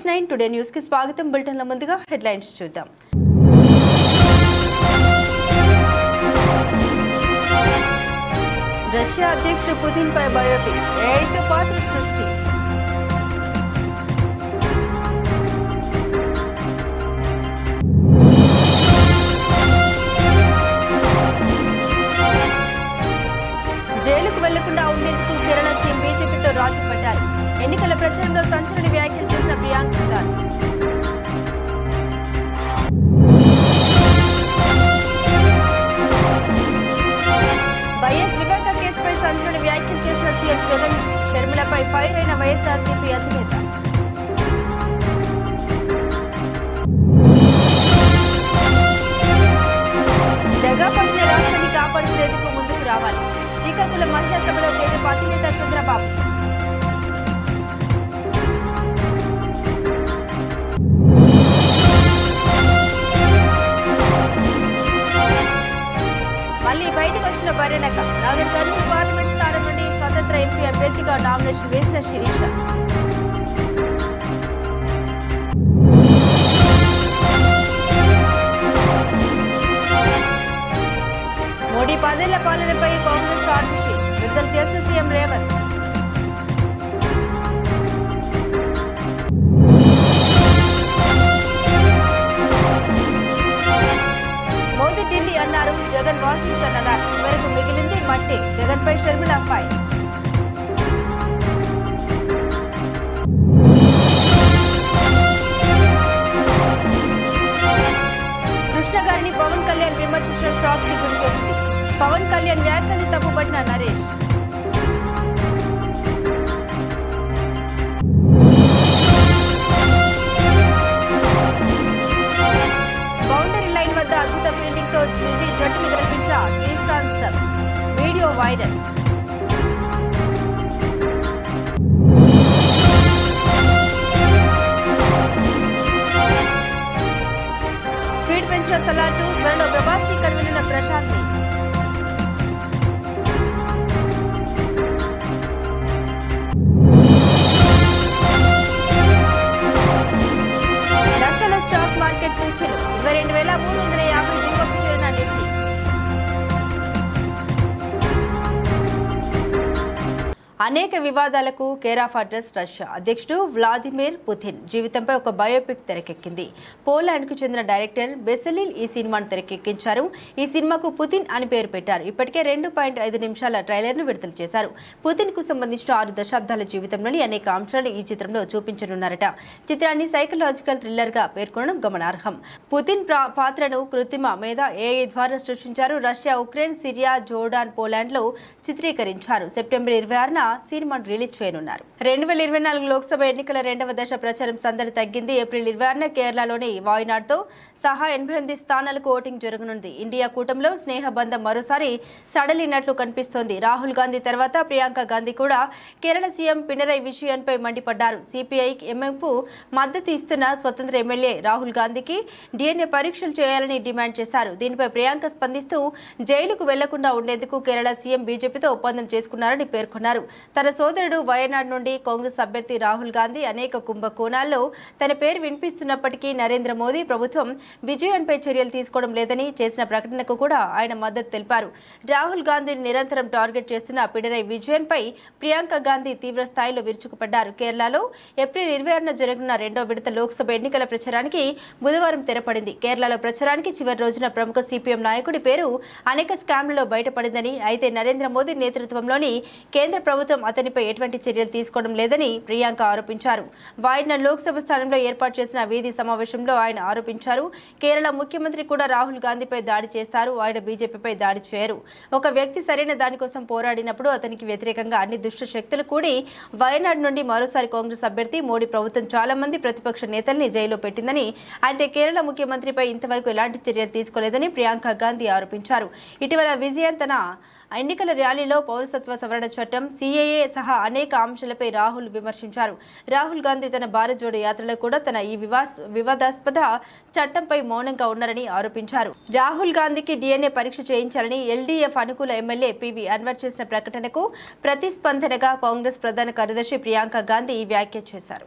News9 today news కి స్వాగతం. Bulletin లో ముందుగా హెడ్లైన్స్ చూద్దాం. రష్యా అధ్యక్షుడు పుతిన్ పై బయోపిక్ ఏఐతో పాత్ర సృష్టి. జైలుకు వెళ్లకుండా ఉండేందుకు కేరళ సీఎం బీజేపీతో రాజీ పడ్డారు. ఎన్నికల ప్రచారంలో సంచలన వ్యాఖ్యలు చేసిన ప్రియాంక గాంధీ. వైఎస్ వివేక కేసుపై సంచలన వ్యాఖ్యలు చేసిన సీఎం జగన్. షర్మిలపై ఫైర్ అయిన వైఎస్ఆర్సీపీ అధినేత. దగాపడిన రాష్ట్రాన్ని కాపాడుకునేందుకు ముందుకు రావాలి. శ్రీకాకుళం మహిళా సభలో కేంద్ర అధినేత చంద్రబాబు. మళ్లీ బయటకు వచ్చిన బర్రెనక నాగర్ కర్నూలు పార్లమెంట్ స్థానం నుండి స్వతంత్ర ఎంపీ అభ్యర్థిగా నామినేషన్ వేసిన శిరీష. మోడీ 10 ఏళ్ల పాలనపై కాంగ్రెస్ ఆర్జీషీ విడుదల చేసిన సీఎం రేవంత్. మోదీ ఢిల్లీ అన్నారు, జగన్ వాషింగ్టన్ అన్నారు. చివరకు మిగిలింది మట్టి. జగన్ పై షర్మిల ఫైర్. కృష్ణ గారిని పవన్ కళ్యాణ్ విమర్శించడం షాక్ కి గురి చేసింది. పవన్ కళ్యాణ్ వ్యాఖ్యల్ని తప్పుపట్టిన నరేష్. బౌండరీ లైన్ వద్ద అద్భుత ఫీల్డింగ్ తో ఢిల్లీ జట్టుని గెలిపించిన Tristan Stubbs. Video viral. Speed పెంచిన సలాటు. త్వరలో ప్రభాస్ ని కనుగొన్న ప్రశాంత్ ని. నష్టాల స్టాక్ మార్కెట్ సూచీలు 22,350 దిగువకు చేరిన నిఫ్టీ. అనేక వివాదాలకు కేర్ ఆఫ్ అడ్రస్ రష్యా అధ్యక్షుడు వ్లాదిమిర్ పుతిన్ జీవితంపై ఒక బయోపిక్ తెరకెక్కింది. పోలాండ్ కు చెందిన డైరెక్టర్ బెసెలిల్ ఈ సినిమాను తెరకెక్కించారు. ఈ సినిమాకు పుతిన్ అని పేరు పెట్టారు. ఇప్పటికే 2.5 నిమిషాల ట్రైలర్ ను విడుదల చేశారు. పుతిన్ కు సంబంధించిన 6 దశాబ్దాల జీవితంలోని అనేక అంశాలను ఈ చిత్రంలో చూపించనున్నారట. చిత్రాన్ని సైకలాజికల్ థ్రిల్లర్ గా పేర్కొనడం గమనార్హం. పుతిన్ పాత్రను కృత్రిమ మీద ఏఐ ద్వారా సృష్టించారు. Russia, Ukraine, Syria, Jordan, Poland లో చిత్రీకరించారు. సెప్టెంబర్ 26న సినిమాను రిలీజ్ చేయనున్నారు. 2024 లోక్సభ ఎన్నికల 2వ దశ ప్రచారం సందడి తగ్గింది. ఏప్రిల్ 26న కేరళలోని వాయనాడ్ తో సహా 88 స్థానాలకు ఓటింగ్ జరగనుంది. ఇండియా కూటమిలో స్నేహబంధం మరోసారి సడలినట్లు కనిపిస్తోంది. రాహుల్ గాంధీ తర్వాత ప్రియాంక గాంధీ కూడా కేరళ సీఎం పినరై విజయన్ పై మండిపడ్డారు. సిపిఐ ఎంఎంకు మద్దతు ఇస్తున్న స్వతంత్ర ఎమ్మెల్యే రాహుల్ గాంధీకి డిఎన్ఏ పరీక్షలు చేయాలని డిమాండ్ చేశారు. దీనిపై ప్రియాంక స్పందిస్తూ జైలుకు వెళ్లకుండా ఉండేందుకు కేరళ సీఎం బీజేపీతో ఒప్పందం చేసుకున్నారని పేర్కొన్నారు. తన సోదరుడు వయనాడ్ నుండి కాంగ్రెస్ అభ్యర్థి రాహుల్ గాంధీ అనేక కుంభకోణాల్లో తన పేరు వినిపిస్తున్నప్పటికీ నరేంద్ర మోదీ ప్రభుత్వం విజయన్పై చర్యలు తీసుకోవడం లేదని చేసిన ప్రకటనకు కూడా ఆయన మద్దతు తెలిపారు. రాహుల్ గాంధీని నిరంతరం టార్గెట్ చేస్తున్న పినరై విజయన్ పై ప్రియాంక గాంధీ తీవ్ర స్థాయిలో విరుచుకుపడ్డారు. కేరళలో ఏప్రిల్ 26న జరగనున్న 2వ విడత లోక్సభ ఎన్నికల ప్రచారానికి బుధవారం తెరపడింది. కేరళలో ప్రచారానికి చివరి రోజున ప్రముఖ సిపిఎం నాయకుడి పేరు అనేక స్కామ్లలో బయటపడిందని, అయితే నరేంద్ర మోదీ నేతృత్వంలోని కేంద్ర ప్రభుత్వం అతనిపై ఎటువంటి చర్యలు తీసుకోవడం లేదని ప్రియాంక ఆరోపించారు. వాయనాడ్ లోక్సభ స్థానంలో ఏర్పాటు చేసిన వీధి సమావేశంలో ఆయన ఆరోపించారు. కేరళ ముఖ్యమంత్రి కూడా రాహుల్ గాంధీపై దాడి చేస్తారు. ఆయన బీజేపీపై దాడి చేయరు. ఒక వ్యక్తి సరైన దానికోసం పోరాడినప్పుడు అతనికి వ్యతిరేకంగా అన్ని దుష్ట శక్తులు కూడి వయనాడ్ నుండి మరోసారి కాంగ్రెస్ అభ్యర్థి మోడీ ప్రభుత్వం చాలా మంది ప్రతిపక్ష నేతల్ని జైల్లో పెట్టిందని, అయితే కేరళ ముఖ్యమంత్రిపై ఇంతవరకు ఎలాంటి చర్యలు తీసుకోలేదని ప్రియాంక గాంధీ ఆరోపించారు. ఇటీవల విజయన్ తన ఎన్నికల ర్యాలీలో పౌరసత్వ సవరణ చట్టం, సిఏఏ సహా అనేక అంశాలపై రాహుల్ విమర్శించారు. రాహుల్ గాంధీ తన భారత్ జోడో యాత్రలో కూడా తన ఈ వివాదాస్పద చట్టంపై మౌనంగా ఉన్నారని ఆరోపించారు. రాహుల్ గాంధీకి డిఎన్ఏ పరీక్ష చేయించాలని ఎల్డీఎఫ్ అనుకూల ఎమ్మెల్యే పివి అన్వర్ చేసిన ప్రకటనకు ప్రతిస్పందనగా కాంగ్రెస్ ప్రధాన కార్యదర్శి ప్రియాంక గాంధీ ఈ వ్యాఖ్య చేశారు.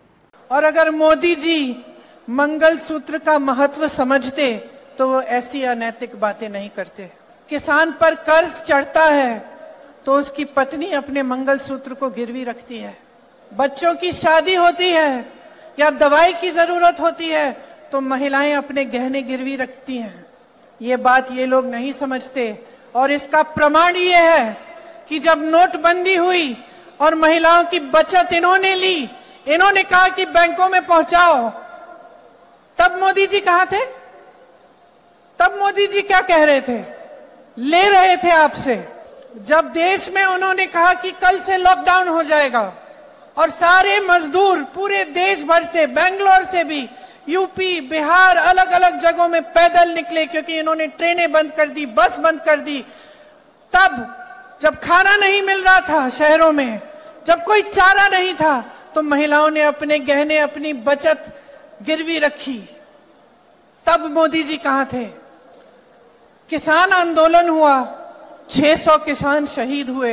और अगर मोदी जी मंगलसूत्र का महत्व समझते तो वो ऐसी अनैतिक बातें नहीं करते। किसान पर कर्ज चढ़ता है तो उसकी पत्नी अपने मंगलसूत्र को गिरवी रखती है। बच्चों की शादी होती है या दवाई की जरूरत होती है तो महिलाएं अपने गहने गिरवी रखती हैं। ये बात ये लोग नहीं समझते और इसका प्रमाण ये है कि जब नोटबंदी हुई और महिलाओं की बचत इन्होंने ली, इन्होंने कहा कि बैंकों में पहुंचाओ, तब मोदी जी कहां थे? तब मोदी जी क्या कह रहे थे? ले रहे थे आपसे। जब देश में उन्होंने कहा कि कल से लॉकडाउन हो जाएगा और सारे मजदूर पूरे देश भर से, बेंगलोर से भी, यूपी, बिहार, अलग अलग जगहों में पैदल निकले क्योंकि इन्होंने ट्रेनें बंद कर दी, बस बंद कर दी। तब जब खाना नहीं मिल रहा था शहरों में, जब कोई चारा नहीं था, तो महिलाओं ने अपने गहने, अपनी बचत गिरवी रखी। तब मोदी जी कहां थे? किसान आंदोलन हुआ, 600 किसान शहीद हुए,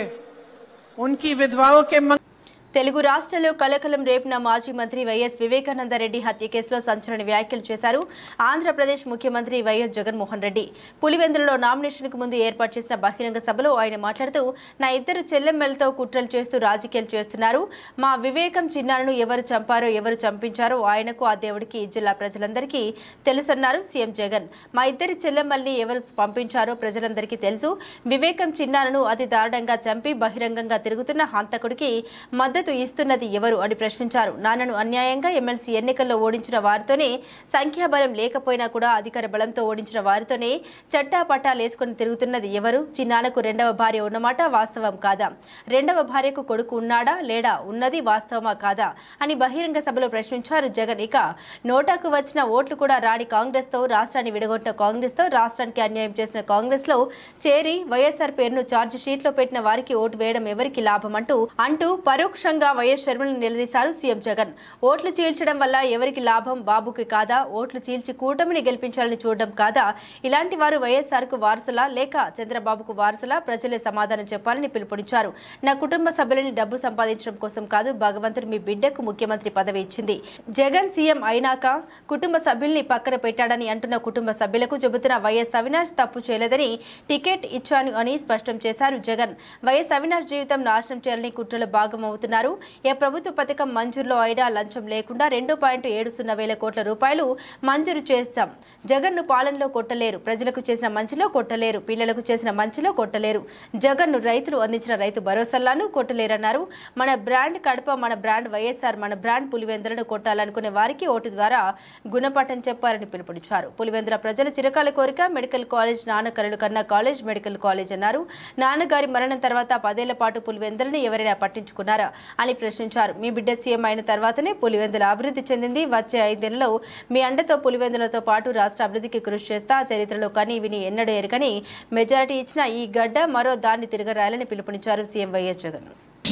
उनकी विधवाओं के తెలుగు రాష్ట్రాల్లో కలకలం రేపిన మాజీ మంత్రి వైఎస్ వివేకానందరెడ్డి హత్య కేసులో సంచలన వ్యాఖ్యలు చేశారు ఆంధ్రప్రదేశ్ ముఖ్యమంత్రి వైఎస్ జగన్మోహన్ రెడ్డి. పులివెందులలో నామినేషన్కు ముందు ఏర్పాటు చేసిన బహిరంగ సభలో ఆయన మాట్లాడుతూ, నా ఇద్దరు చెల్లెమ్మలతో కుట్రలు చేస్తూ రాజకీయాలు చేస్తున్నారు. మా వివేకం చిన్నారను ఎవరు చంపారో, ఎవరు చంపించారో ఆయనకు, ఆ దేవుడికి, జిల్లా ప్రజలందరికీ తెలుసన్నారు సీఎం జగన్. మా ఇద్దరి చెల్లెమ్మల్ని ఎవరు పంపించారో ప్రజలందరికీ తెలుసు. వివేకం చిన్నారను అతి దారుణంగా చంపి బహిరంగంగా తిరుగుతున్న హంతకుడికి మద్దతు ఇస్తున్నది ఎవరు అని ప్రశ్నించారు. నాన్నను అన్యాయంగా ఎమ్మెల్సీ ఎన్నికల్లో ఓడించిన వారితోనే, సంఖ్యాబలం లేకపోయినా కూడా అధికార బలంతో ఓడించిన వారితోనే చట్టాపట్టాలేసుకుని తిరుగుతున్నది ఎవరు? చిన్నాన్నకు రెండవ భార్య ఉన్నమాట వాస్తవం కాదా? రెండవ భార్యకు కొడుకు ఉన్నాడా లేడా? ఉన్నది వాస్తవమా కాదా అని బహిరంగ సభలో ప్రశ్నించారు జగన్. ఇక నోటాకు వచ్చిన ఓట్లు కూడా రాని కాంగ్రెస్తో, రాష్ట్రాన్ని విడగొట్టిన కాంగ్రెస్తో, రాష్ట్రానికి అన్యాయం చేసిన కాంగ్రెస్లో చేరి వైఎస్ఆర్ పేరును ఛార్జ్ షీట్లో పెట్టిన వారికి ఓటు వేయడం ఎవరికి లాభం అంటూ పరోక్షంగా వైఎస్ షర్మిలను నిలదీశారు సీఎం జగన్. ఓట్లు చీల్చడం వల్ల ఎవరికి లాభం? బాబుకి కాదా? ఓట్లు చీల్చి కూటమిని గెలిపించాలని చూడడం కాదా? ఇలాంటి వారు వైఎస్ఆర్ కు వారసులా లేక చంద్రబాబుకు వారసులా? ప్రజలే సమాధానం చెప్పాలని పిలుపునిచ్చారు. నా కుటుంబ సభ్యులని డబ్బు సంపాదించడం కోసం కాదు, భగవంతుడు మీ బిడ్డకు ముఖ్యమంత్రి పదవి ఇచ్చింది. జగన్ సీఎం అయినాక కుటుంబ సభ్యుల్ని పక్కన పెట్టాడని అంటున్న కుటుంబ సభ్యులకు చెబుతున్న వైఎస్ అవినాష్ తప్పు చేయలేదని, టికెట్ ఇచ్చాను అని స్పష్టం చేశారు జగన్. వైఎస్ అవినాష్ జీవితం నాశనం చేయాలని కుట్రలో భాగమవుతున్నారు. ఏ ప్రభుత్వ పథకం మంజూరులో అయినా లంచం లేకుండా 2.70 వేల కోట్ల రూపాయలు మంజూరు చేస్తాం. జగన్ను పాలనలో కొట్టలేరు, ప్రజలకు చేసిన మంచిలో కొట్టలేరు, పిల్లలకు చేసిన మంచిలో కొట్టలేరు. జగన్ను రైతులు అందించిన రైతు భరోసాలను కొట్టలేరన్నారు. మన బ్రాండ్ కడప, మన బ్రాండ్ వైఎస్ఆర్, మన బ్రాండ్ పులివెందులను కొట్టాలనుకునే వారికి ఓటు ద్వారా గుణపాఠం చెప్పాలని పిలుపునిచ్చారు. పులివెందుల ప్రజల చిరకాల కోరిక మెడికల్ కాలేజ్, నాన్న కలలు కన్నా కాలేజ్ మెడికల్ కాలేజ్ అన్నారు. నాన్నగారి మరణం తర్వాత 10 ఏళ్ల పాటు పులివెందులను ఎవరైనా పట్టించుకున్నారా అని ప్రశ్నించారు. మీ బిడ్డ సీఎం అయిన తర్వాతనే పులివెందుల అభివృద్ధి చెందింది. వచ్చే 5 ఏళ్లలో మీ అండతో పులివెందులతో పాటు రాష్ట్ర అభివృద్ధికి కృషి చేస్తా. చరిత్రలో కానీ విని ఎన్నడూ ఎరగని మెజారిటీ ఇచ్చిన ఈ గడ్డ మరో దాన్ని తిరగరాయాలని పిలుపునిచ్చారు సీఎం వైఎస్ జగన్.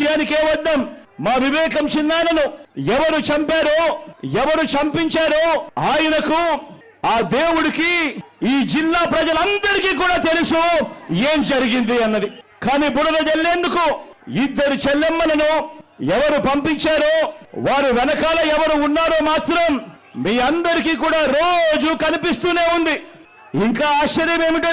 మా వివేకం చిన్నానను ఎవరు చంపారో, ఎవరు చంపించారో ఆయనకు, ఆ దేవుడికి, ఈ జిల్లా ప్రజలందరికీ కూడా తెలుసు ఏం జరిగింది అన్నది. కానీ బురద జల్లేందుకు ఇద్దరు చెల్లెమ్మలను ఎవరు పంపించారో, వారు వెనకాల ఎవరు ఉన్నారో మాత్రం మీ అందరికీ కూడా రోజు కనిపిస్తూనే ఉంది. ఇంకా ఆశ్చర్యం ఏమిటో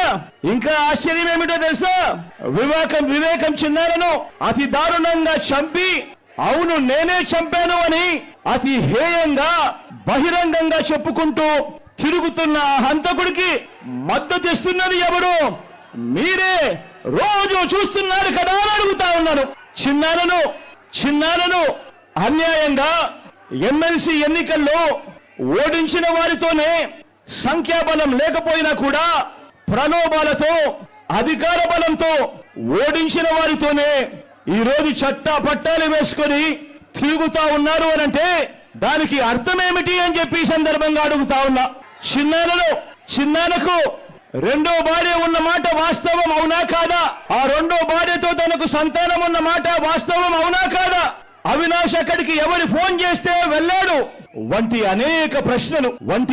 తెలుసా? వివేకం చిన్నారను అతి దారుణంగా చంపి, అవును నేనే చంపాను అని అతి హేయంగా బహిరంగంగా చెప్పుకుంటూ తిరుగుతున్న హంతకుడికి మద్దతు ఇస్తున్నది ఎవరు? మీరే రోజు చూస్తున్నారు కదా అని అడుగుతా ఉన్నాను. చిన్నారను అన్యాయంగా ఎమ్మెల్సీ ఎన్నికల్లో ఓడించిన వారితోనే, సంఖ్యాబలం లేకపోయినా కూడా ప్రలోభాలతో, అధికార బలంతో ఓడించిన వారితోనే ఈరోజు చట్టా పట్టాలు వేసుకొని తిరుగుతా ఉన్నారు అనంటే దానికి అర్థమేమిటి అని చెప్పి సందర్భంగా అడుగుతా ఉన్నా. చిన్నానకు రెండో భార్య ఉన్న మాట వాస్తవం అవునా కాదా? ఆ రెండో భార్యతో తనకు సంతానం ఉన్న మాట వాస్తవం అవునా కాదా? అవినాష్ అక్కడికి ఎవరు ఫోన్ చేస్తే వెళ్ళాడు వంటి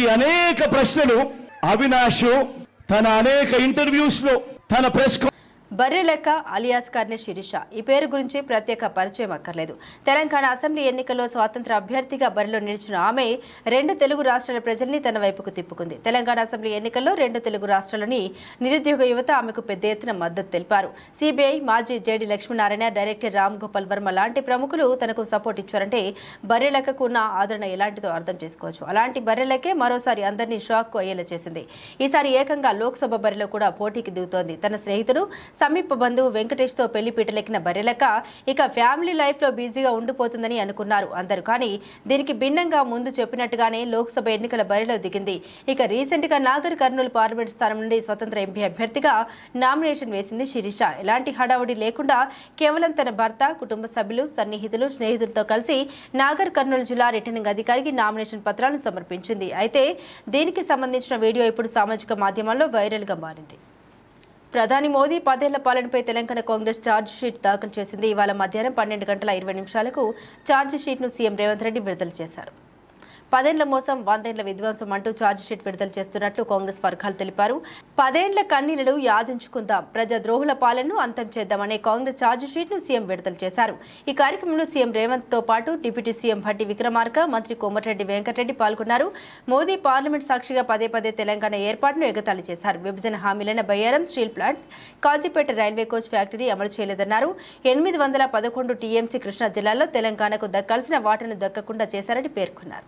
అనేక ప్రశ్నలు అవినాష్ తన అనేక ఇంటర్వ్యూస్ లో, తన ప్రెస్ బర్రెలెక్క అలియాస్ కార్నె శిరీష ఈ పేరు గురించి ప్రత్యేక పరిచయం అక్కర్లేదు. తెలంగాణ అసెంబ్లీ ఎన్నికల్లో స్వాతంత్ర అభ్యర్థిగా బరిలో నిలిచిన ఆమె 2 తెలుగు రాష్ట్రాల ప్రజల్ని తన వైపుకు తిప్పుకుంది. తెలంగాణ అసెంబ్లీ ఎన్నికల్లో 2 తెలుగు రాష్ట్రాల్లోని నిరుద్యోగ యువత ఆమెకు పెద్ద ఎత్తున మద్దతు తెలిపారు. సిబిఐ మాజీ జేడీ లక్ష్మీనారాయణ, డైరెక్టర్ రామ్ గోపాల్ వర్మ లాంటి ప్రముఖులు తనకు సపోర్ట్ ఇచ్చారంటే బర్రెలెక్కకు ఉన్న ఆదరణ ఎలాంటిదో అర్థం చేసుకోవచ్చు. అలాంటి బర్రెలెక్కే మరోసారి అందరినీ షాక్ అయ్యేలా చేసింది. ఈసారి ఏకంగా లోక్సభ బరిలో కూడా పోటీకి దిగుతోంది. తన స్నేహితుడు సమీప బంధువు వెంకటేష్తో పెళ్లి పీటలెక్కిన బర్రెలెక్క ఇక ఫ్యామిలీ లైఫ్లో బిజీగా ఉండిపోతుందని అనుకున్నారు అందరూ. కానీ దీనికి భిన్నంగా ముందు చెప్పినట్టుగానే లోక్సభ ఎన్నికల బరిలో దిగింది. ఇక రీసెంట్గా నాగర్ కర్నూలు పార్లమెంట్ స్థానం నుండి స్వతంత్ర ఎంపీ అభ్యర్థిగా నామినేషన్ వేసింది శిరీష. ఎలాంటి హడావుడి లేకుండా కేవలం తన భర్త, కుటుంబ సభ్యులు, సన్నిహితులు, స్నేహితులతో కలిసి నాగర్ కర్నూలు జిల్లా రిటర్నింగ్ అధికారికి నామినేషన్ పత్రాలను సమర్పించింది. అయితే దీనికి సంబంధించిన వీడియో ఇప్పుడు సామాజిక మాధ్యమాల్లో వైరల్గా మారింది. ప్రధాని మోదీ 10 ఏళ్ల పాలనపై తెలంగాణ కాంగ్రెస్ ఛార్జ్ షీట్ దాఖలు చేసింది. ఇవాళ మధ్యాహ్నం 12:20 ఛార్జ్ షీట్ను సీఎం రేవంత్ రెడ్డి విడుదల చేశారు. 10 ఏళ్ల మోసం, 100 ఏళ్ల విధ్వంసం అంటూ ఛార్జ్ షీట్ విడుదల చేస్తున్నట్లు కాంగ్రెస్ వర్గాలు తెలిపారు. 10 ఏళ్ల కన్నీళ్లను యాదించుకుందాం, ప్రజాద్రోహుల పాలనను అంతం చేద్దామనే కాంగ్రెస్ ఛార్జ్ షీట్ ను సీఎం విడుదల చేశారు. ఈ కార్యక్రమంలో సీఎం రేవంత్ తో పాటు డిప్యూటీ సీఎం భట్టి విక్రమార్క, మంత్రి కోమటిరెడ్డి వెంకటరెడ్డి పాల్గొన్నారు. మోదీ పార్లమెంట్ సాక్షిగా పదే తెలంగాణ ఏర్పాటును ఎగతాళి చేశారు. విభజన హామీలైన Bayyaram steel plant, Kazipet railway coach factory అమలు చేయలేదన్నారు. 811 టీఎంసీ కృష్ణా జిల్లాలో తెలంగాణకు దక్కాల్సిన వాటాను దక్కకుండా చేశారని పేర్కొన్నారు.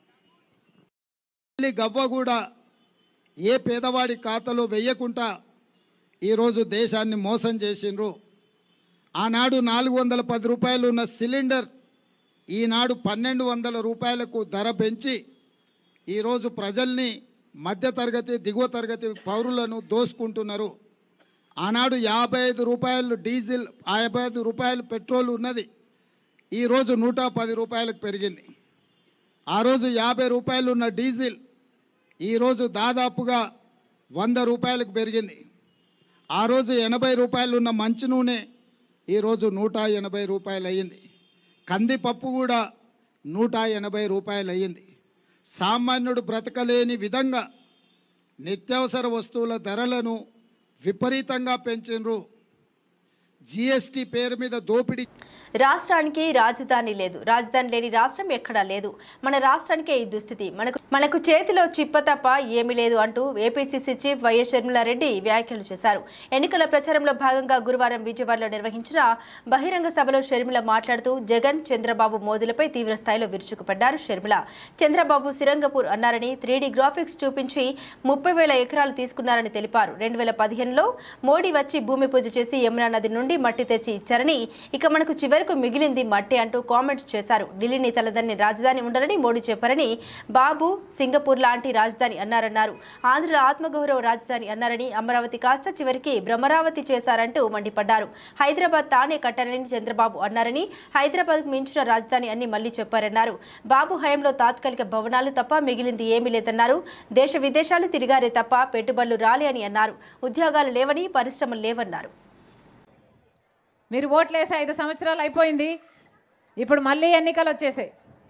గవ్వ కూడా ఏ పేదవాడి ఖాతాలో వెయ్యకుండా ఈరోజు దేశాన్ని మోసం చేసిండ్రు. ఆనాడు 410 రూపాయలు ఉన్న సిలిండర్ ఈనాడు 1200 రూపాయలకు ధర పెంచి ఈరోజు ప్రజల్ని, మధ్యతరగతి, దిగువ తరగతి పౌరులను దోసుకుంటున్నారు. ఆనాడు 55 రూపాయలు డీజిల్, 55 రూపాయలు పెట్రోల్ ఉన్నది, ఈరోజు 110 రూపాయలకు పెరిగింది. ఆ రోజు 50 రూపాయలు ఉన్న డీజిల్ ఈరోజు దాదాపుగా 100 రూపాయలకు పెరిగింది. ఆ రోజు 80 రూపాయలు ఉన్న మంచి నూనె ఈరోజు 180 రూపాయలు అయ్యింది. కందిపప్పు కూడా 180 రూపాయలు అయ్యింది. సామాన్యుడు బ్రతకలేని విధంగా నిత్యావసర వస్తువుల ధరలను విపరీతంగా పెంచిండ్రు. జీఎస్టీ పేరు మీద దోపిడీ. రాష్ట్రానికి రాజధాని లేదు, రాజధాని లేని రాష్ట్రం ఎక్కడా లేదు. మన రాష్ట్రానికే ఈ దుస్థితి, మనకు చేతిలో చిప్ప తప్ప ఏమీ లేదు అంటూ ఏపీసీసీ చీఫ్ వైఎస్ షర్మిలారెడ్డి వ్యాఖ్యలు చేశారు. ఎన్నికల ప్రచారంలో భాగంగా గురువారం విజయవాడలో నిర్వహించిన బహిరంగ సభలో షర్మిల మాట్లాడుతూ జగన్, చంద్రబాబు మోదీలపై తీవ్ర స్థాయిలో విరుచుకుపడ్డారు. షర్మిల చంద్రబాబు సిరంగపూర్ అన్నారని, 3D గ్రాఫిక్స్ చూపించి 30,000 ఎకరాలు తీసుకున్నారని తెలిపారు. 2015లో మోడీ వచ్చి భూమి పూజ చేసి యమునా నది నుండి మట్టి తెచ్చి ఇచ్చారని, ఇక మనకు చివరకు మిగిలింది మట్టి అంటూ కామెంట్స్ చేశారు. ఢిల్లీని తలదన్ని రాజధాని ఉండాలని మోడీ చెప్పారని, బాబు సింగపూర్ లాంటి రాజధాని అన్నారన్నారు. ఆంధ్ర ఆత్మగౌరవ రాజధాని అన్నారని, అమరావతి కాస్త చివరికి భ్రమరావతి చేశారంటూ మండిపడ్డారు. హైదరాబాద్ తానే కట్టారని చంద్రబాబు అన్నారని, హైదరాబాద్కు మించిన రాజధాని అని మళ్లీ చెప్పారన్నారు. బాబు హయాంలో తాత్కాలిక భవనాలు తప్ప మిగిలింది ఏమీ లేదన్నారు. దేశ విదేశాలు తిరిగారే తప్ప పెట్టుబడులు రాలే అని అన్నారు. ఉద్యోగాలు లేవని, పరిశ్రమలు లేవన్నారు. మీరు ఓట్లేసి 5 సంవత్సరాలు అయిపోయింది, ఇప్పుడు మళ్ళీ ఎన్నికలు వచ్చేసాయి.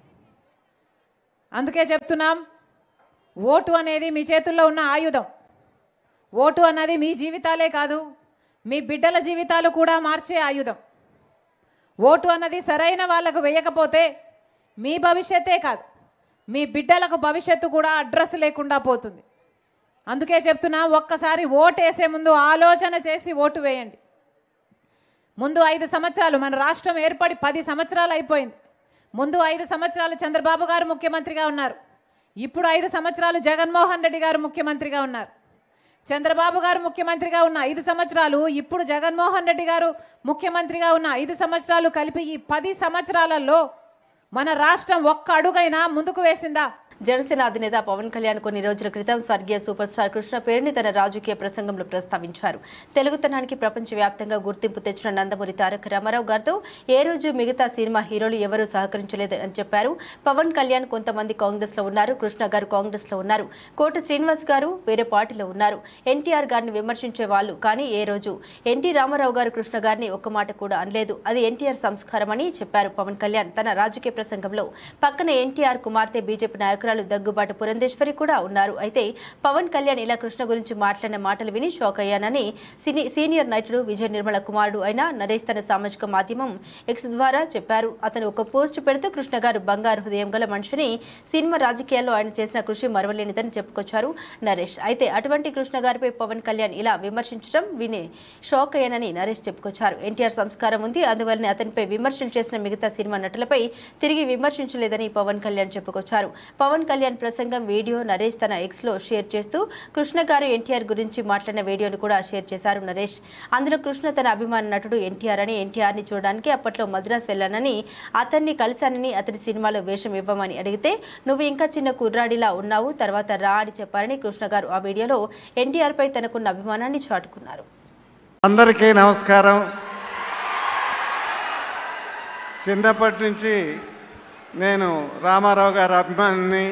అందుకే చెప్తున్నాం, ఓటు అనేది మీ చేతుల్లో ఉన్న ఆయుధం. ఓటు అన్నది మీ జీవితాలే కాదు, మీ బిడ్డల జీవితాలు కూడా మార్చే ఆయుధం. ఓటు అన్నది సరైన వాళ్ళకు వేయకపోతే మీ భవిష్యత్తే కాదు, మీ బిడ్డలకు భవిష్యత్తు కూడా అడ్రస్ లేకుండా పోతుంది. అందుకే చెప్తున్నా, ఒక్కసారి ఓటు వేసే ముందు ఆలోచన చేసి ఓటు వేయండి. ముందు 5 సంవత్సరాలు, మన రాష్ట్రం ఏర్పడి 10 సంవత్సరాలు అయిపోయింది. ముందు 5 సంవత్సరాలు చంద్రబాబు గారు ముఖ్యమంత్రిగా ఉన్నారు. ఇప్పుడు 5 సంవత్సరాలు జగన్మోహన్ రెడ్డి గారు ముఖ్యమంత్రిగా ఉన్నారు. చంద్రబాబు గారు ముఖ్యమంత్రిగా ఉన్న 5 సంవత్సరాలు, ఇప్పుడు జగన్మోహన్ రెడ్డి గారు ముఖ్యమంత్రిగా ఉన్న 5 సంవత్సరాలు కలిపి ఈ 10 సంవత్సరాలలో మన రాష్ట్రం ఒక్క అడుగైనా ముందుకు వేసిందా? జనసేన అధినేత పవన్ కళ్యాణ్ కొన్ని రోజుల క్రితం స్వర్గీయ సూపర్ స్టార్ కృష్ణ పేరుని తన రాజకీయ ప్రసంగంలో ప్రస్తావించారు. తెలుగుతనానికి ప్రపంచవ్యాప్తంగా గుర్తింపు తెచ్చిన నందమూరి తారక రామారావు గారితో ఏ రోజు మిగతా సినిమా హీరోలు ఎవరూ సహకరించలేదు అని చెప్పారు. పవన్ కళ్యాణ్ కొంతమంది కాంగ్రెస్ లో ఉన్నారు, కృష్ణ గారు కాంగ్రెస్ లో ఉన్నారు, కోట శ్రీనివాస్ గారు వేరే పార్టీలో ఉన్నారు, ఎన్టీఆర్ గారిని విమర్శించే వాళ్ళు, కానీ ఏ రోజు ఎన్టీ రామారావు గారు కృష్ణ గారిని ఒక్క మాట కూడా అనలేదు. అది ఎన్టీఆర్ సంస్కారం అని చెప్పారు పవన్ కళ్యాణ్ తన రాజకీయ ప్రసంగంలో. పక్కన ఎన్టీఆర్ కుమార్తె బీజేపీ నాయకురాలు అధ్యక్షురాలు దగ్గుబాటి పురంధేశ్వరి కూడా ఉన్నారు. అయితే పవన్ కళ్యాణ్ ఇలా కృష్ణ గురించి మాట్లాడిన మాటలు విని షాక్ అయ్యానని సీనియర్ నటుడు విజయ నిర్మల కుమారుడు అయిన నరేష్ తన సామాజిక మాధ్యమం ఎక్స్ ద్వారా చెప్పారు. అతను ఒక పోస్ట్ పెడుతూ కృష్ణ గారు బంగారు హృదయం గల మనిషిని, సినిమా రాజకీయాల్లో ఆయన చేసిన కృషి మరవలేనిదని చెప్పుకొచ్చారు నరేష్. అయితే అటువంటి కృష్ణ గారిపై పవన్ కళ్యాణ్ ఇలా విమర్శించడం విని షాక్ అయ్యానని నరేష్ చెప్పుకొచ్చారు. ఎన్టీఆర్ సంస్కారం ఉంది, అందువల్లనే అతనిపై విమర్శలు చేసిన మిగతా సినిమా నటులపై తిరిగి విమర్శించలేదని పవన్ కళ్యాణ్ చెప్పుకొచ్చారు. పవన్ కళ్యాణ్ ప్రసంగం వీడియో నరేష్ తన ఎక్స్ లో షేర్ చేస్తూ కృష్ణ గారు ఎన్టీఆర్ గురించి మాట్లాడిన వీడియోను కూడా షేర్ చేశారు నరేష్. అందులో కృష్ణ తన అభిమాన నటుడు ఎన్టీఆర్ అని, ఎన్టీఆర్ ని చూడడానికి అప్పట్లో మద్రాసు వెళ్లానని, అతన్ని కలిశానని, అతని సినిమాలో వేషం ఇవ్వమని అడిగితే నువ్వు ఇంకా చిన్న కుర్రాడిలా ఉన్నావు, తర్వాత రా అని చెప్పారని కృష్ణ గారు ఆ వీడియోలో ఎన్టీఆర్ పై తనకున్న అభిమానాన్ని చాటుకున్నారు. అందరికీ నమస్కారం. చిన్నప్పటి నుంచి నేను రామారావు గారి అభిమానిని.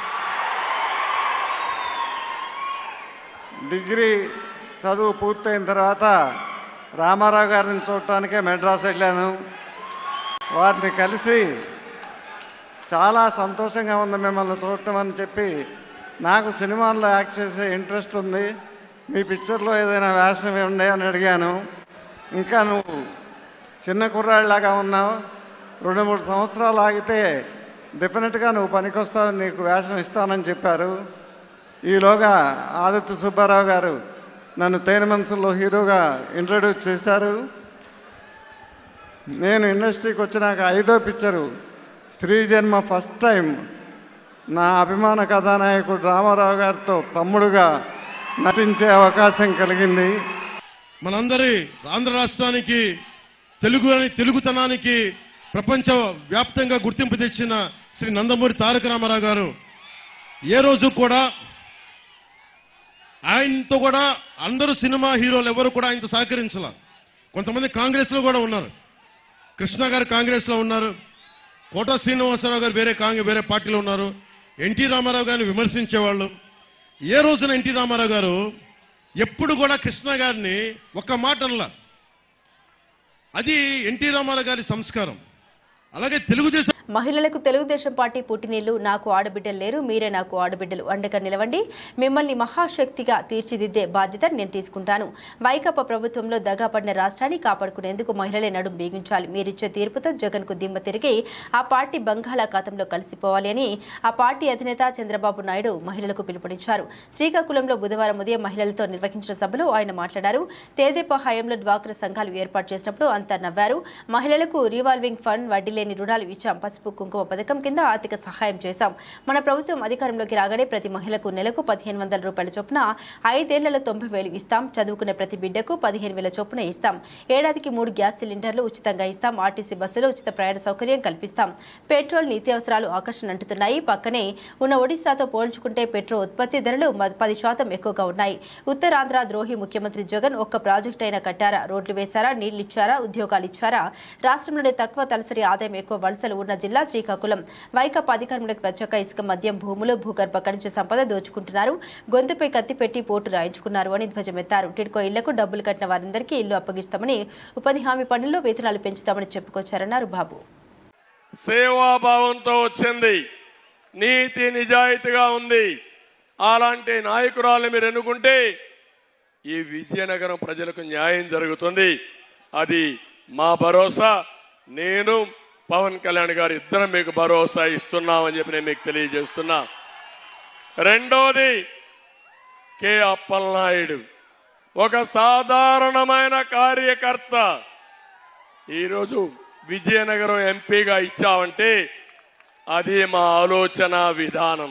డిగ్రీ చదువు పూర్తయిన తర్వాత రామారావు గారిని చూడటానికే మెడ్రాస్ వెళ్ళాను. వారిని కలిసి చాలా సంతోషంగా ఉంది మిమ్మల్ని చూడటం అని చెప్పి, నాకు సినిమాల్లో యాక్ట్ చేసే ఇంట్రెస్ట్ ఉంది, మీ పిక్చర్లో ఏదైనా వేషం ఇవ్వండి అని అడిగాను. ఇంకా నువ్వు చిన్న కుర్రాళ్ళలాగా ఉన్నావు, 2-3 సంవత్సరాలు ఆగితే డెఫినెట్గా నువ్వు పనికొస్తావు, నీకు వేషం ఇస్తానని చెప్పారు. ఈలోగా ఆదిత్య సుబ్బారావు గారు నన్ను తేనె మనసుల్లో హీరోగా ఇంట్రడ్యూస్ చేశారు. నేను ఇండస్ట్రీకి వచ్చినాక 5వ పిక్చరు స్త్రీ జన్మ ఫస్ట్ టైం నా అభిమాన కథానాయకుడు రామారావు గారితో తమ్ముడుగా నటించే అవకాశం కలిగింది. మనందరి ఆంధ్ర రాష్ట్రానికి తెలుగుతనానికి ప్రపంచ వ్యాప్తంగా గుర్తింపు తెచ్చిన శ్రీ నందమూరి తారక రామారావు గారు ఏ రోజు కూడా ఆయనతో కూడా అందరూ సినిమా హీరోలు ఎవరు కూడా ఆయనతో సహకరించాల. కొంతమంది కాంగ్రెస్ లో కూడా ఉన్నారు. కృష్ణ గారు కాంగ్రెస్ లో ఉన్నారు, కోట శ్రీనివాసరావు గారు వేరే పార్టీలో ఉన్నారు. ఎన్టీ రామారావు గారిని విమర్శించేవాళ్ళు. ఏ రోజున ఎన్టీ రామారావు గారు ఎప్పుడు కూడా కృష్ణ గారిని ఒక్క మాట అనలా. అది ఎన్టీ రామారావు గారి సంస్కారం. అలాగే తెలుగుదేశం మహిళలకు తెలుగుదేశం పార్టీ పుట్టినీళ్లు, నాకు ఆడబిడ్డలు లేరు, మీరే నాకు ఆడబిడ్డలు, అండగా నిలవండి, మిమ్మల్ని మహాశక్తిగా తీర్చిదిద్దే బాధ్యత నేను తీసుకుంటాను. వైకాపా ప్రభుత్వంలో దగాపడిన రాష్ట్రాన్ని కాపాడుకునేందుకు మహిళలే నడుం బిగించాలి. మీరిచ్చే తీర్పుతో జగన్కు దిమ్మ తిరిగి ఆ పార్టీ బంగాళాఖాతంలో కలిసిపోవాలి అని ఆ పార్టీ అధినేత చంద్రబాబు నాయుడు మహిళలకు పిలుపునిచ్చారు. శ్రీకాకుళంలో బుధవారం ఉదయం మహిళలతో నిర్వహించిన సభలో ఆయన మాట్లాడారు. తెదేపా హయాంలో డ్వాక్రా సంఘాలు ఏర్పాటు చేసినప్పుడు అంతా నవ్వారు. మహిళలకు రివాల్వింగ్ ఫండ్, వడ్డీ లేని రుణాలు ఇచ్చాం, పసుపు కుంకుమ పథకం కింద ఆర్థిక సహాయం చేశాం. మన ప్రభుత్వం అధికారంలోకి రాగానే ప్రతి మహిళకు నెలకు 1500 రూపాయల చొప్పున 5 ఏళ్లలో 90,000 ఇస్తాం. చదువుకునే ప్రతి బిడ్డకు 15,000 చొప్పున ఇస్తాం. ఏడాదికి 3 గ్యాస్ సిలిండర్లు ఉచితంగా ఇస్తాం. ఆర్టీసీ బస్సులో ఉచిత ప్రయాణ సౌకర్యం కల్పిస్తాం. పెట్రోల్, నిత్యావసరాలు ఆకర్షణ అంటున్నాయి. పక్కనే ఉన్న ఒడిశాతో పోల్చుకుంటే పెట్రోల్ ఉత్పత్తి ధరలు 10% ఎక్కువగా ఉన్నాయి. ఉత్తరాంధ్ర ద్రోహి ముఖ్యమంత్రి జగన్ ఒక్క ప్రాజెక్ట్ అయినా కట్టారా? రోడ్లు వేశారా? నీళ్లు ఇచ్చారా? ఉద్యోగాలు ఇచ్చారా? రాష్ట్రంలోనే తక్కువ తలసరి ఆదాయం, ఎక్కువ వలసలు ఉన్న జిల్లా శ్రీకాకుళం. వైకాపా అధికారంలోకి వచ్చాక ఇసుక, మద్యం, భూములు, భూగర్భ ఖనిజ సంపద దోచుకుంటున్నారు, గొంతుపై కత్తి పెట్టి పోటు రాయించుకున్నారు అని ధ్వజమెత్తారు. టిడ్కో ఇళ్లకు డబ్బులు కట్టిన వారందరికీ ఇల్లు అప్పగిస్తామని, ఉపాధి హామీ పనుల్లో వేతనాలు పెంచుతామని చెప్పుకొచ్చారన్నారు బాబు. సేవాభావంతో వచ్చింది, నీతి నిజాయితీగా ఉంది. అలాంటి నాయకురాలు మీరు ఎన్నుకుంటే ఈ విజయనగరం ప్రజలకు న్యాయం జరుగుతుంది. అది మా భరోసా. నేను పవన్ కళ్యాణ్ గారు ఇద్దరం మీకు భరోసా ఇస్తున్నామని చెప్పి నేను మీకు తెలియజేస్తున్నా. రెండోది, కె అప్పలనాయుడు ఒక సాధారణమైన కార్యకర్త. ఈరోజు విజయనగరం ఎంపీగా ఇచ్చామంటే అది మా ఆలోచన విధానం.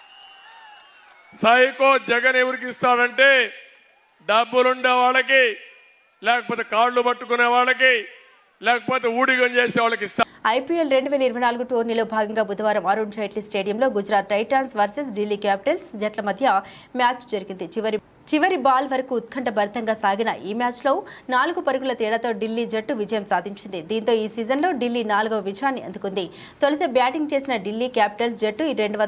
సైకో జగన్ ఎవరికి ఇస్తాడంటే డబ్బులుండే వాళ్ళకి, లేకపోతే కాళ్ళు పట్టుకునే వాళ్ళకి, లేకపోతే ఊడిగం చేసే వాళ్ళకి ఇస్తా. ఐపీఎల్ 2024 టోర్నీలో భాగంగా బుధవారం అరుణ్ జైట్లీ స్టేడియంలో Gujarat Titans versus Delhi Capitals జట్ల మధ్య మ్యాచ్ జరిగింది. చివరి చివరి బాల్ వరకు ఉత్కంఠభరితంగా సాగిన ఈ మ్యాచ్లో 4 పరుగుల తేడాతో ఢిల్లీ జట్టు విజయం సాధించింది. దీంతో ఈ సీజన్లో ఢిల్లీ 4వ విజయాన్ని అందుకుంది. తొలుత బ్యాటింగ్ చేసిన ఢిల్లీ క్యాపిటల్స్ జట్టు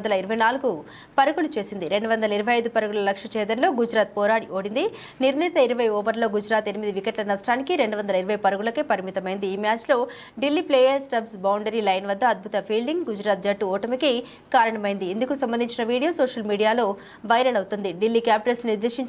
224 పరుగులు చేసింది. 225 పరుగుల లక్ష్య ఛేదనలో గుజరాత్ పోరాడి ఓడింది. నిర్ణీత 20 ఓవర్లో గుజరాత్ 8 వికెట్ల నష్టానికి 220 పరుగులకే పరిమితమైంది. ఈ మ్యాచ్లో Delhi player Stubbs boundary line వద్ద అద్భుత ఫీల్డింగ్ గుజరాత్ జట్టు ఓటమికి కారణమైంది. ఇందుకు సంబంధించిన వీడియో సోషల్ మీడియాలో వైరల్ అవుతుంది. ఢిల్లీ క్యాపిటల్స్ నిర్దేశించిన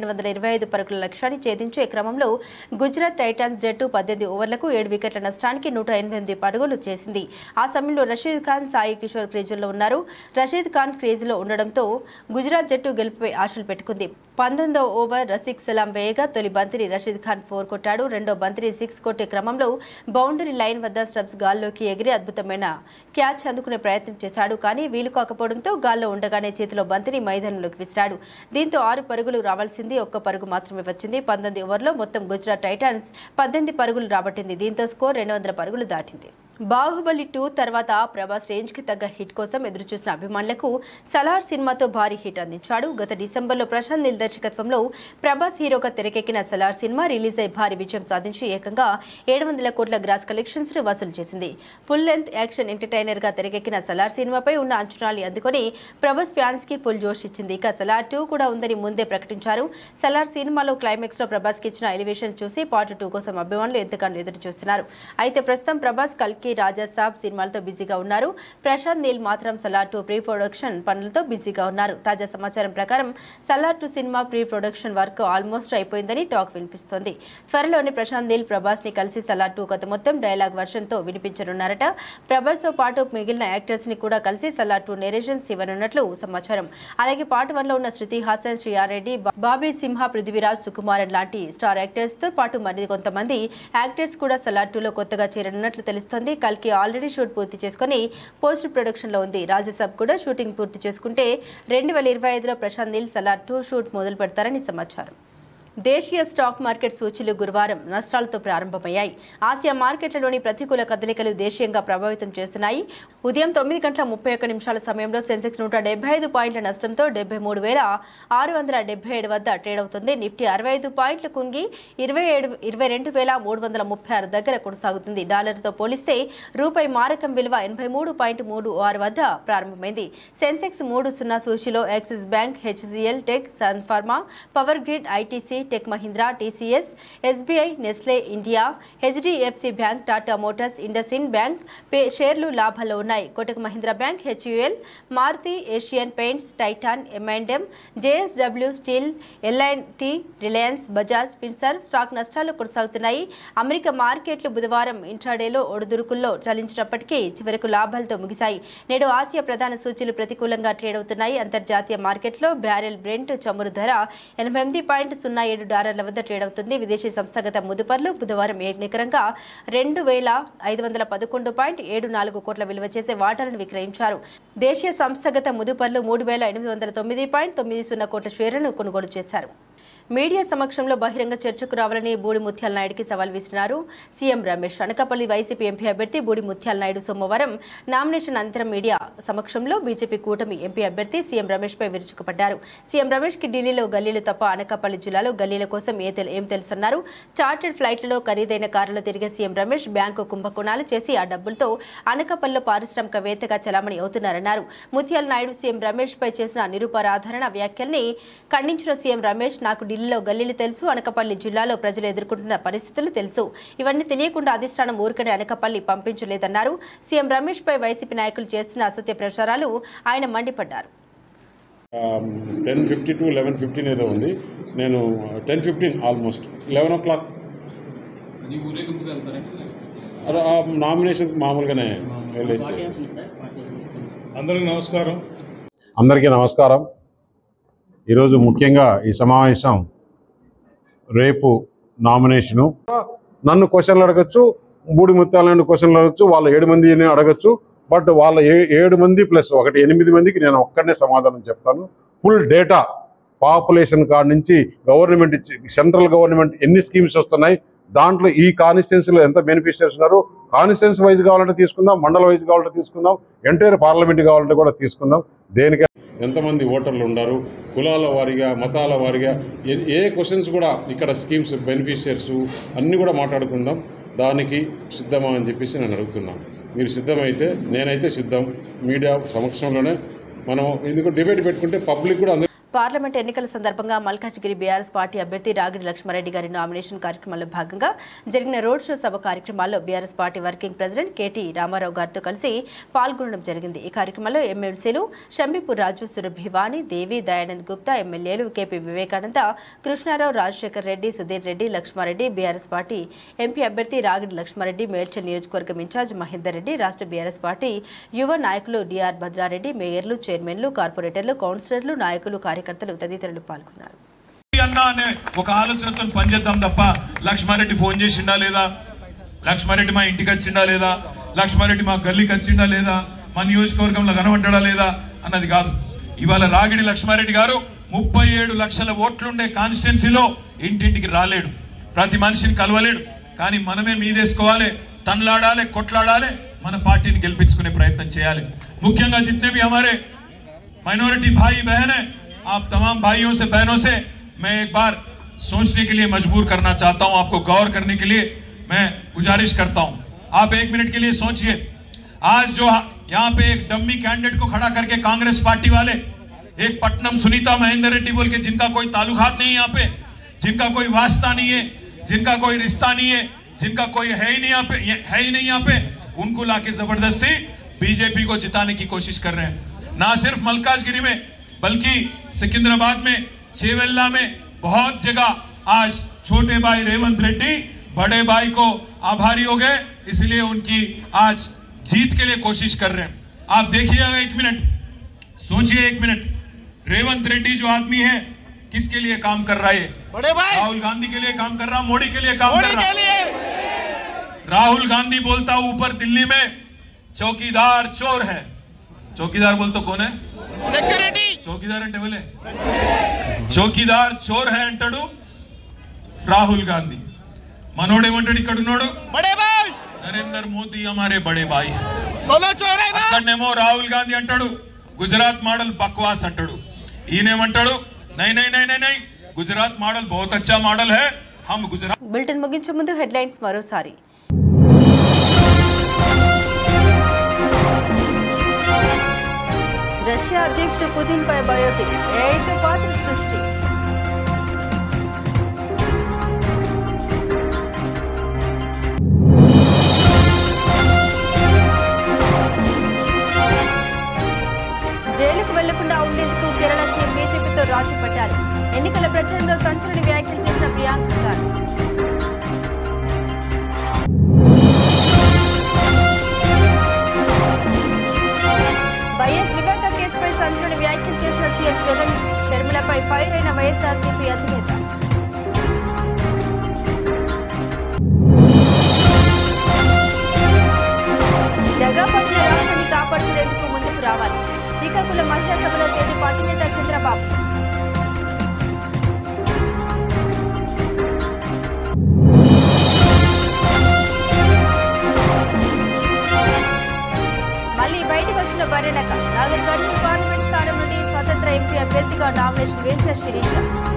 225 పరుగుల లక్ష్యాన్ని ఛేదించే క్రమంలో గుజరాత్ టైటాన్స్ జట్టు 18 ఓవర్లకు 7 వికెట్ల నష్టానికి 108 పరుగులు చేసింది. ఆ సమయంలో రషీద్ ఖాన్, సాయి కిషోర్ క్రీజుల్లో ఉన్నారు. రషీద్ ఖాన్ క్రీజులో ఉండడంతో గుజరాత్ జట్టు గెలుపుపై ఆశలు పెట్టుకుంది. 19వ ఓవర్ రషీద్ సలాం వేయగా తొలి బంతిని రషీద్ ఖాన్ 4 కొట్టాడు. రెండో బంతిని 6 కొట్టే క్రమంలో బౌండరీ లైన్ వద్ద స్టబ్స్ గాల్లోకి ఎగిరి అద్భుతమైన క్యాచ్ అందుకునే ప్రయత్నం చేశాడు. కానీ వీలు కాకపోవడంతో గాల్లో ఉండగానే చేతిలో బంతిని మైదానంలోకి విసిరాడు. దీంతో 6 పరుగులు రావాల్సింది 1 పరుగు మాత్రమే వచ్చింది. 19 ఓవర్లో మొత్తం గుజరాత్ టైటాన్స్ 18 పరుగులు రాబట్టింది. దీంతో స్కోర్ 200 పరుగులు దాటింది. బాహుబలి 2 తర్వాత ప్రభాస్ రేంజ్ కి తగ్గ హిట్ కోసం ఎదురుచూసిన అభిమానులకు సలార్ సినిమాతో భారీ హిట్ అందించాడు. గత డిసెంబర్లో ప్రశాంత్ నీల్ దర్శకత్వంలో ప్రభాస్ హీరోగా తెరకెక్కిన సలార్ సినిమా రిలీజ్ అయి భారీ విజయం సాధించి ఏకంగా 700 కోట్ల గ్రాస్ కలెక్షన్స్ ను వసూలు చేసింది. ఫుల్ లెంత్ యాక్షన్ ఎంటర్టైనర్ గా తెరకెక్కిన సలార్ సినిమాపై ఉన్న అంచనాలు అందుకొని ప్రభాస్ ఫ్యాన్స్ కి ఫుల్ జోష్ ఇచ్చింది. ఇక సలార్ 2 కూడా ఉందని ముందే ప్రకటించారు. సలార్ సినిమాలో క్లైమాక్స్ లో ప్రభాస్ కి ఇచ్చిన ఎలివేషన్ చూసి పార్ట్ 2 కోసం అభిమానులు ఎంతగానో ఎదురు చూస్తున్నారు. అయితే ప్రస్తుతం ప్రభాస్ కల్కి రాజా సాబ్ సినిమాలతో బిజీగా ఉన్నారు. ప్రశాంత్ నీల్ మాత్రం సలార్ 2 ప్రీ ప్రొడక్షన్ పనులతో బిజీగా ఉన్నారు. తాజా సమాచారం ప్రకారం సలార్ 2 సినిమా ప్రీ ప్రొడక్షన్ వర్క్ ఆల్మోస్ట్ అయిపోయిందని టాక్ వినిపిస్తోంది. త్వరలోనే ప్రశాంత్ నీల్ ప్రభాస్ ని కలిసి సలార్ 2 కథ మొత్తం డైలాగ్ వర్షన్ తో వినిపించనున్నారట. ప్రభాస్ తో పాటు మిగిలిన యాక్టర్స్ ని కూడా కలిసి సలార్ 2 నేరేషన్స్ ఇవ్వనున్నట్లు సమాచారం. అలాగే పార్ట్ 1 లో ఉన్న శృతి హాసన్, శ్రీయారెడ్డి, బాబీ సింహ, పృథ్వీరాజ్, సుకుమారన్ లాంటి స్టార్ యాక్టర్స్ తో పాటు మరి కొంతమంది యాక్టర్స్ కూడా సలార్ 2 లో కొత్తగా చేరనున్నట్లు తెలుస్తోంది. కల్కి ఆల్రెడీ షూట్ పూర్తి చేసుకుని పోస్ట్ ప్రొడక్షన్ లో ఉంది. రాజసాబ్ కూడా షూటింగ్ పూర్తి చేసుకుంటే 2025లో ప్రశాంత్ నీల్ సలార్ 2 షూట్ మొదలు పెడతారని సమాచారం. దేశీయ స్టాక్ మార్కెట్ సూచీలు గురువారం నష్టాలతో ప్రారంభమయ్యాయి. ఆసియా మార్కెట్లలోని ప్రతికూల కదలికలు దేశీయంగా ప్రభావితం చేస్తున్నాయి. ఉదయం 9:31 సమయంలో సెన్సెక్స్ 175 పాయింట్ల నష్టంతో 73,677 వద్ద ట్రేడ్ అవుతుంది. నిఫ్టీ 65 పాయింట్లు కుంగి 22,336 దగ్గర కొనసాగుతుంది. డాలర్తో పోలిస్తే రూపాయి మారకం విలువ 83.36 వద్ద ప్రారంభమైంది. సెన్సెక్స్ 300 సూచీలో Axis Bank, HCL Tech, Sun Pharma, Power Grid, ITC, Tech Mahindra, TCS, SBI, Nestle India, HDFC Bank, Tata Motors, IndusInd Bank షేర్లు లాభాల్లో ఉన్నాయి. Kotak Mahindra Bank, HUL, Maruti, Asian Paints, Titan, M&M, JSW Steel, L and T, Reliance, Bajaj Finserv stock నష్టాలు కొనసాగుతున్నాయి. America మార్కెట్లు బుధవారం ఇంట్రాడేలో ఒడిదుడుకుల్లో చలించినప్పటికీ చివరకు లాభాలతో ముగిశాయి. నేడు ఆసియా ప్రధాన సూచీలు ప్రతికూలంగా ట్రేడ్ అవుతున్నాయి. అంతర్జాతీయ మార్కెట్లో బ్యారెల్ బ్రెంట్ చమురు ధర $88.07 వద్ద ట్రేడ్ అవుతుంది. విదేశీ సంస్థాగత ముదుపర్లు బుధవారం నికరంగా 2,511.74 కోట్ల విలువ చేసే వాటాలను విక్రయించారు. దేశీయ సంస్థాగత ముదుపర్లు 3,809.90 కోట్ల షేర్లను కొనుగోలు చేశారు. మీడియా సమక్షంలో బహిరంగ చర్చకు రావాలని బూడి ముత్యాల నాయుడుకి సవాల్ విసిరారు CM Ramesh. Anakapalli YCP MP అభ్యర్థి బూడి ముత్యాల నాయుడు సోమవారం నామినేషన్ అనంతరం మీడియా సమక్షంలో బీజేపీ కూటమి ఎంపీ అభ్యర్థి సీఎం రమేష్ పై విరుచుకుపడ్డారు. సీఎం రమేష్ కి ఢిల్లీలో గల్లీలు తప్ప అనకాపల్లి జిల్లాలో గల్లీల కోసం ఏం తెలుసన్నారు. చార్టెడ్ ఫ్లైట్లలో ఖరీదైన కారులో తిరిగే సీఎం రమేష్ బ్యాంకు కుంభకోణాలు చేసి ఆ డబ్బులతో అనకాపల్లిలో పారిశ్రామికవేత్తగా చలామణి అవుతున్నారన్నారు. ముత్యాల నాయుడు సీఎం రమేష్ పై చేసిన నిరూపరాధారణ వ్యాఖ్యల్ని ఖండించిన సీఎం రమేష్, నాకు ఢిల్లీలో గల్లీలు తెలుసు, అనకాపల్లి జిల్లాలో ప్రజలు ఎదుర్కొంటున్న పరిస్థితులు తెలుసు. ఇవన్నీ తెలియకుండా అధిష్టానం ఊరికనే అనకాపల్లి పంపించలేదన్నారు. సీఎం రమేష్ పై వైసీపీ నాయకులు చేస్తున్న అసత్య ప్రచారాలు ఆయన మండిపడ్డారు. 10:50 to 11:15 ఏదో ఉంది. నేను 10:15 ఆల్మోస్ట్ 11 o'clock అది నామినేషన్ మామూలుగానే వెళ్ళేసి. అందరికీ నమస్కారం. ఈరోజు ముఖ్యంగా ఈ సమావేశం రేపు నామినేషను. నన్ను క్వశ్చన్లు అడగచ్చు, బూడి ముత్యాలను క్వశ్చన్లు అడగచ్చు, వాళ్ళ 7 మందిని అడగచ్చు. బట్ వాళ్ళ 7 మంది ప్లస్ 8 మందికి నేను ఒక్కడనే సమాధానం చెప్తాను. ఫుల్ డేటా పాపులేషన్ కాడ నుంచి గవర్నమెంట్ సెంట్రల్ గవర్నమెంట్ ఎన్ని స్కీమ్స్ వస్తున్నాయి, దాంట్లో ఈ కాన్స్టిట్యున్సీలో ఎంత బెనిఫిషియర్స్ ఉన్నారు, కాన్స్టిట్యున్సీ వైజ్ కావాలంటే తీసుకుందాం, మండల వైజ్ కావాలంటే తీసుకుందాం, ఎంటైర్ పార్లమెంట్ కావాలంటే కూడా తీసుకుందాం. దేనికైనా ఎంతమంది ఓటర్లు ఉన్నారు, కులాల వారీగా, మతాల వారీగా ఏ క్వశ్చన్స్ కూడా ఇక్కడ స్కీమ్స్ బెనిఫిషియర్స్ అన్నీ కూడా మాట్లాడుకుందాం. దానికి సిద్ధమా అని చెప్పేసి నేను అడుగుతున్నాను. మీరు సిద్ధమైతే నేనైతే సిద్ధం. మీడియా సమక్షంలోనే మనం ఎందుకు డిబేట్ పెట్టుకుంటే పబ్లిక్ కూడా పార్లమెంట్ ఎన్నికల సందర్భంగా మల్కాజ్గిరి బీఆర్ఎస్ పార్టీ అభ్యర్థి రాగిడి లక్ష్మారెడ్డి గారి నామినేషన్ కార్యక్రమంలో భాగంగా జరిగిన రోడ్ షో సభ కార్యక్రమాల్లో BRS party working president KT Rama Rao గారితో కలిసి పాల్గొనడం జరిగింది. ఈ కార్యక్రమంలో ఎమ్మెల్సీలు షంబీపూర్ రాజు, సురభి వాణి, దేవి, దయానంద్ గుప్తా, ఎమ్మెల్యేలు KP Vivekananda, Krishna Rao, Rajasekhar Reddy, Sudheer Reddy, Lakshma Reddy, BRS party MP అభ్యర్థి రాగిడి లక్ష్మారెడ్డి, మేడ్చల్ నియోజకవర్గం ఇన్ఛార్జ్ మహేందర్ రెడ్డి, రాష్ట్ర బీఆర్ఎస్ పార్టీ యువ నాయకులు డిఆర్ భద్రారెడ్డి, మేయర్లు, చైర్మన్లు, కార్పొరేటర్లు, కౌన్సిలర్లు, నాయకులు, కార్యకర్తలు తదితరులు పాల్గొన్నారు. ఒక ఆలోచనతో పనిచేద్దాం తప్ప లక్ష్మారెడ్డి ఫోన్ చేసిండా లేదా, లక్ష్మారెడ్డి మా ఇంటికి వచ్చిండా లేదా, లక్ష్మారెడ్డి మా గల్లీకి వచ్చిండా లేదా, మా నియోజకవర్గంలో కనబడ్డా లేదా అన్నది కాదు. ఇవాళ రాగిడి లక్ష్మారెడ్డి గారు 37 లక్షల ఓట్లుండే కాన్స్టిట్యున్సీలో ఇంటింటికి రాలేడు, ప్రతి మనిషిని కలవలేడు. కానీ మనమే మీదేసుకోవాలి, తన్లాడాలి, కొట్లాడాలి, మన పార్టీని గెలిపించుకునే ప్రయత్నం చేయాలి. ముఖ్యంగా जितने भी हमारे माइनॉरिटी भाई बहन है, आप तमाम भाइयों से बहनों से मैं एक बार सोचने के लिए मजबूर करना चाहता हूं, आपको गौर करने के लिए मैं गुजारिश करता हूं. आप 1 मिनट के लिए सोचिए, आज जो यहाँ पे एक डम्मी कैंडिडेट को खड़ा करके कांग्रेस पार्टी वाले, एक पटनम सुनीता महेंद्र रेड्डी बोल के, जिनका कोई ताल्लुकात नहीं है यहाँ पे, जिनका कोई वास्ता नहीं है, जिनका कोई रिश्ता नहीं है, जिनका कोई है ही नहीं यहाँ पे, उनको लाके जबरदस्ती बीजेपी को जिताने की कोशिश कर रहे हैं. ना सिर्फ मलकाजगिरी में बल्कि सिकंदराबाद में, चेवेल्ला में, बहुत जगह आज छोटे भाई रेवंत रेड्डी बड़े भाई को आभारी हो गए, इसलिए उनकी आज जीत के लिए कोशिश कर रहे हैं. आप देखिएगा, 1 मिनट सोचिए, 1 मिनट. रेवंत रेड्डी जो आदमी है किसके लिए काम कर रहा है? बड़े भाई राहुल गांधी के लिए काम कर रहा, मोदी के लिए काम कर रहा. राहुल गांधी बोलता ऊपर दिल्ली में चौकीदार चोर है. चौकीदार बोलते कौन है? సెక్యూరిటీ. చౌకీదార్ అంటే ఎవలే? చౌకీదార్ చోర్ హై అంటాడు రాహుల్ గాంధీ. మనోడేమంటాడు ఇక్కడ ఉన్నాడు? బడే భాయ్ నరేందర్ మోదీ హమారే బడే భాయ్. అక్కడనేమో రాహుల్ గాంధీ అంటాడు గుజరాత్ మోడల్ బక్వాస్ అంటాడు. ఈయనేమంటాడు నై నై నై నై నై గుజరాత్ మోడల్ बहुत अच्छा मॉडल है, हम गुजरात. బులెటిన్ ముగించే ముందు హెడ్లైన్స్ మరోసారి. రష్యా అధ్యక్షుడు పుతిన్ పై బయోపిక్, ఏఐతో పాత్ర సృష్టి. జైలుకు వెళ్లకుండా ఉండేందుకు కేరళ సీఎం బీజేపీతో రాజీ పట్టారు. ఎన్నికల ప్రచారంలో సంచలన వ్యాఖ్యలు చేసిన ప్రియాంక గాంధీ. వైఎస్ వివేక కేసుపై సంచలన వ్యాఖ్యలు చేసిన సీఎం జగన్, షర్మిలపై ఫైర్ అయిన వైఎస్ఆర్సీపీ అధినేత. దగాపట్టిన రాష్ట్రాన్ని కాపాడుకునేందుకు ముందుకు రావాలి. శ్రీకాకుళం మహిళా సభలో తెదేపా అధినేత చంద్రబాబు. మళ్లీ బయటకు వచ్చిన బరెనక, నాగర్ కర్నూలు పార్లమెంట్ స్థానం నుండి స్వతంత్ర ఎంపీ అభ్యర్థిగా నామినేషన్ వేసిన శిరీష.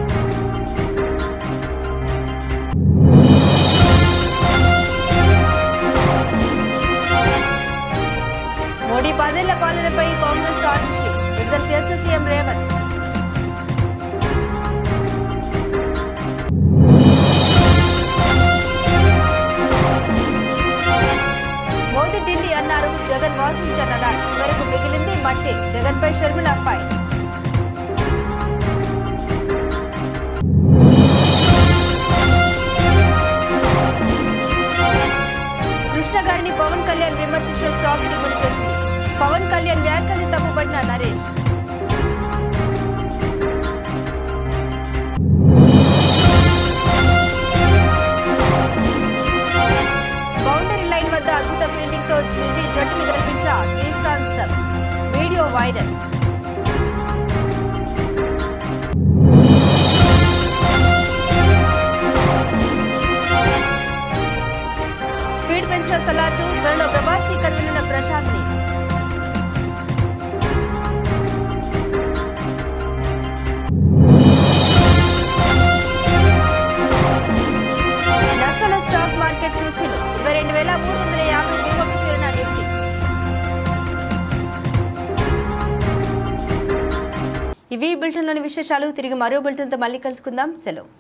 మోడీ 10 ఏళ్ల పాలనపై కాంగ్రెస్ ఆర్టీసీ విడుదల చేసిన సీఎం రేవంత్. మోదీ ఢిల్లీ అన్నారు, జగన్ వాషింగ్టన్ అన్నారు. చివరకు మిగిలింది మట్టే. జగన్పై షర్మిల ఫైర్. కృష్ణ గారిని పవన్ కళ్యాణ్ విమర్శించడం షాక్ కి గురి చేసింది. పవన్ కళ్యాణ్ వ్యాఖ్యల్ని తప్పుపట్టిన నరేష్. బౌండరీ లైన్ వద్ద అద్భుత ఫీల్డింగ్ తో ఢిల్లీ జట్టుని గెలిపించిన Tristan Stubbs. Video viral. ఇవి బులెటిన్లోని విశేషాలు. తిరిగి మరో బులెటిన్తో మళ్ళీ కలుసుకుందాం. సెలవు.